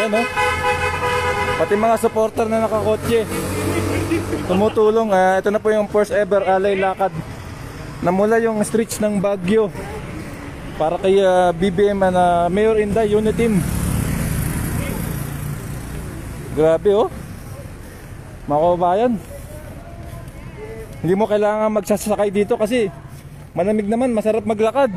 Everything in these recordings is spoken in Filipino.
Ayan oh. Pati mga supporter na nakakotse tumutulong. Ito na po yung first ever alay lakad na mula yung streets ng Baguio para kay BBM na Mayor Inday Uniteam. Grabe oh, mga kababayan. Hindi mo kailangan magsasakay dito kasi malamig naman, masarap maglakad.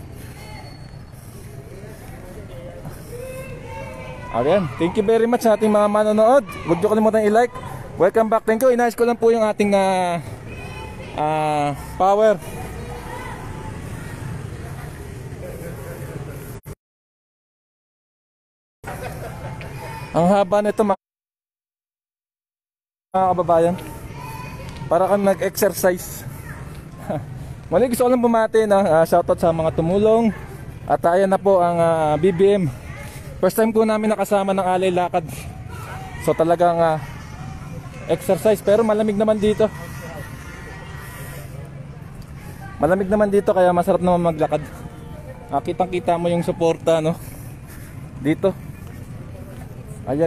Ayan, thank you very much sa ating mga manonood. Huwag niyo kalimutan i-like. Welcome back, thank you. Inayos ko lang po yung ating power. Ang haba nito mga kababayan, para kang nag-exercise. Muli gusto ko lang bumati na shoutout sa mga tumulong. At ayan na po ang BBM. First time ko namin nakasama ng alay lakad. So talagang exercise, pero malamig naman dito. Malamig naman dito kaya masarap naman maglakad. Kitang-kita mo yung suporta no dito. Ayan.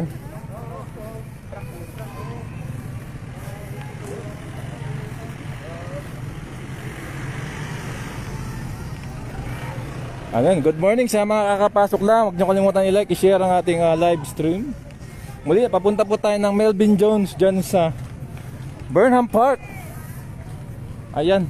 Ayan, good morning sa mga kakapasok lang. Huwag niyo kalimutan i-like, i-share ang ating live stream. Muli, papunta po tayo ng Melvin Jones dyan sa Burnham Park. Ayan.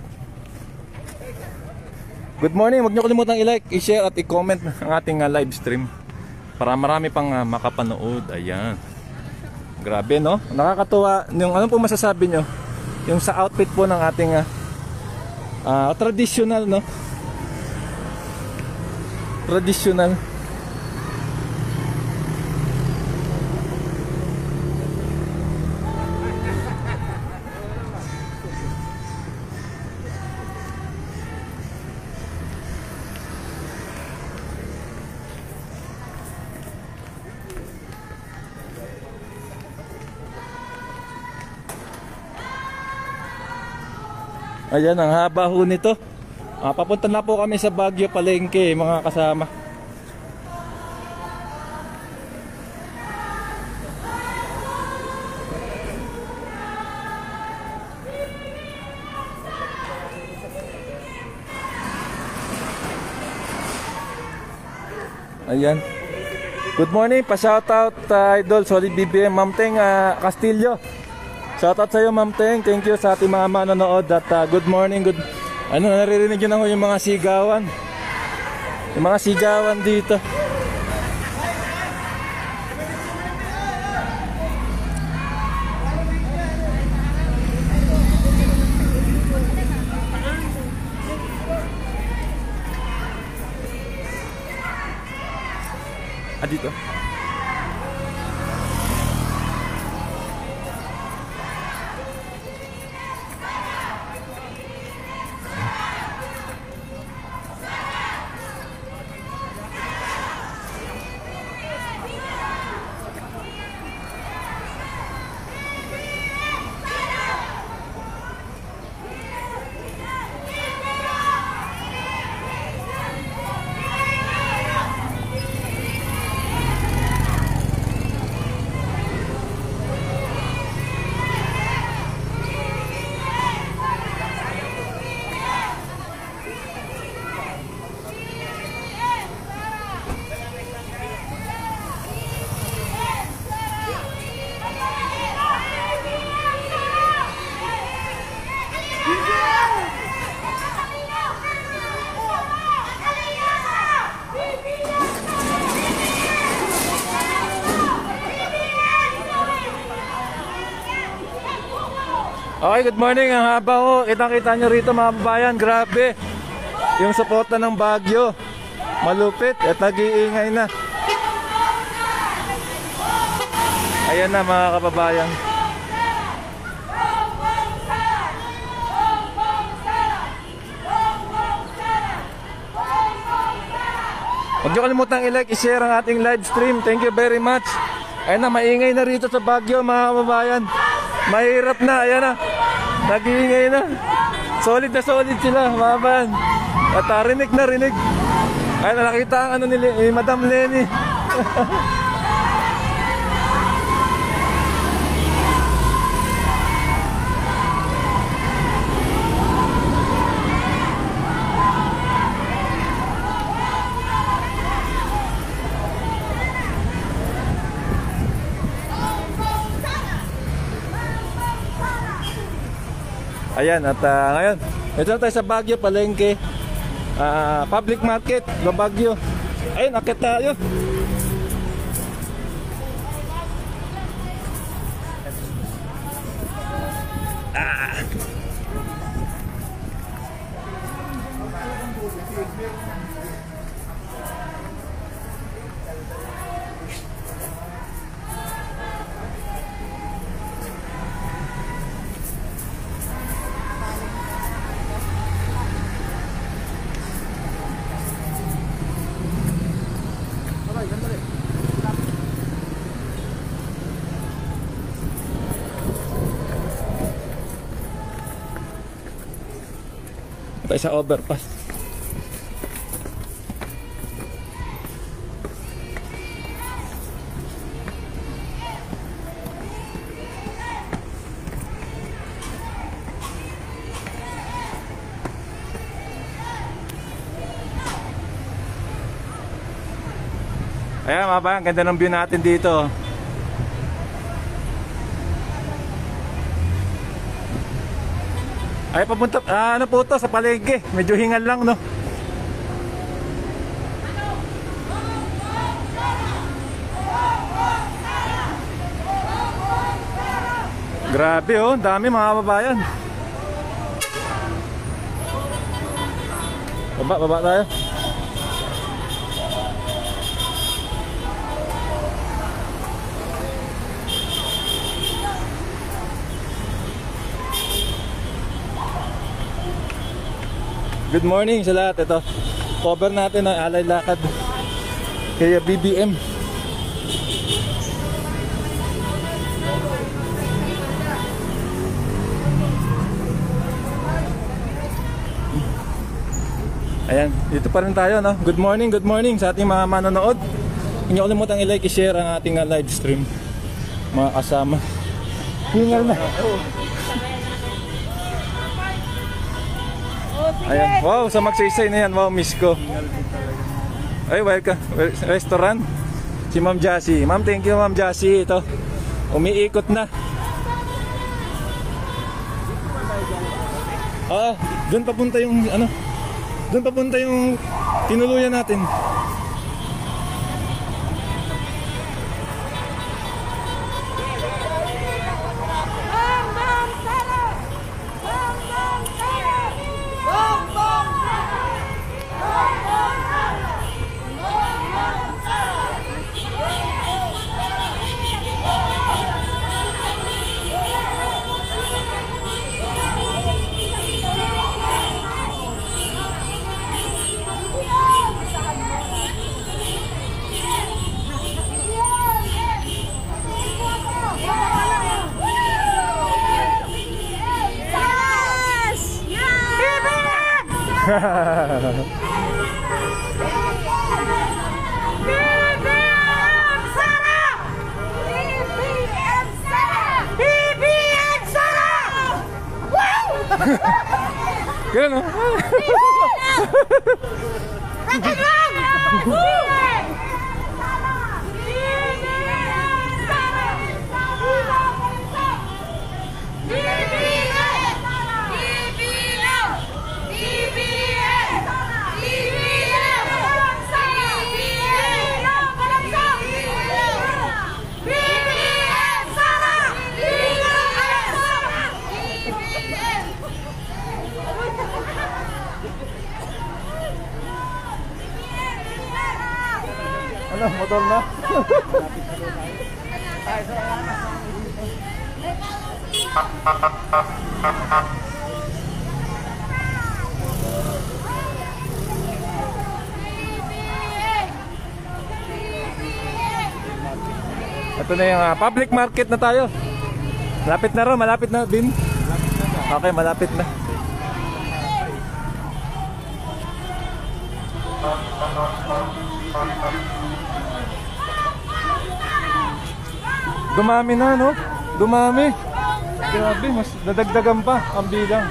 Good morning, huwag niyo kalimutan i-like, i-share at i-comment ang ating live stream para marami pang makapanood. Ayan. Grabe no? Nakakatuwa. Yung ano po masasabi nyo? Yung sa outfit po ng ating traditional no? Traditional. Ayan, ang haba ho nito. Papunta na po kami sa Baguio Palengke mga kasama. Ayan. Good morning, pa-shoutout Idol Solid BBM Ma'am Teng Castillo. Shoutout sa iyo Ma'am Teng. Thank you sa ating mga manonood at good morning. Naririnig nyo na yung mga sigawan. Yung mga sigawan dito. Dito. Okay, good morning. Ang haba ko. Kitang-kita nyo rito mga kababayan. Grabe. Yung suporta ng Baguio. Malupit. At nag-iingay na. Ayan na mga kababayan. Huwag nyo kalimutang i-like, i-share ang ating live stream. Thank you very much. Ayan na, maingay na rito sa Baguio mga kababayan. Mahirap na, ayan na. Nag-iingay na. Solid na solid sila mga kababayan. At rinig na rinig. Ayan na, nakita ang ano ni Madam Lenny. Ayan, at ngayon, ito na tayo sa Baguio, palengke. Public market, Baguio. Ayun, akit tayo. Tayo sa overpass. Ayan mga ba, ang ganda ng view natin dito. Ay, papunta, ano po to, sa palengke. Medyo hingal lang, no? Grabe, oh. Dami mga kababayan. Baba tayo. Good morning sa lahat. Ito, cover natin ang Alay Lakad kaya BBM. Ayan, dito pa rin tayo, no? Good morning sa ating mga manonood. Hindi nyo kalimutang i-like, i-share ang ating live stream, mga kasama. Hingal na. Ayan. Wow, sa magsaysay na yan. Wow, miss ko. Ay, welcome. Restaurant. Si Ma'am Jassy. Ma'am, thank you Ma'am Jassy. Ito, umiikot na. Doon papunta yung ano, doon papunta yung tinuluyan natin. Ganun, ano, motor na? Ito na yung public market na tayo. Malapit na rin, malapit na din. Okay, malapit na. Dumami na, no? Dumami. Grabe, mas nadagdagan pa ang bilang.